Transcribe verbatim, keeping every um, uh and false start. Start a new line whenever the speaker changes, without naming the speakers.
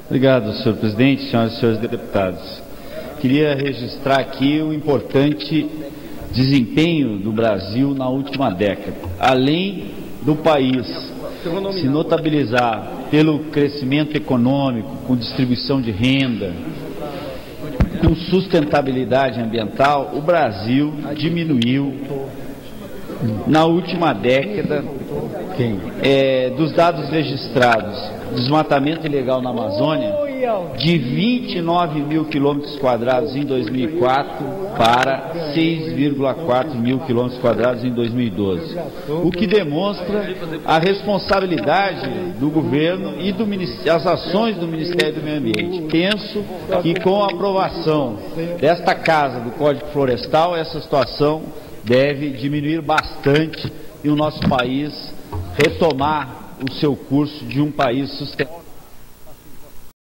Obrigado, senhor presidente, senhoras e senhores deputados. Queria registrar aqui o importante desempenho do Brasil na última década. Além do país se notabilizar pelo crescimento econômico, com distribuição de renda, com sustentabilidade ambiental, o Brasil diminuiu na última década, é, dos dados registrados, desmatamento ilegal na Amazônia, de vinte e nove mil quilômetros quadrados em dois mil e quatro para seis vírgula quatro mil quilômetros quadrados em dois mil e doze, o que demonstra a responsabilidade do governo e do, as ações do Ministério do Meio Ambiente. Penso que com a aprovação desta casa do Código Florestal, essa situação deve diminuir bastante e o nosso país retomar o seu curso de um país sustentável.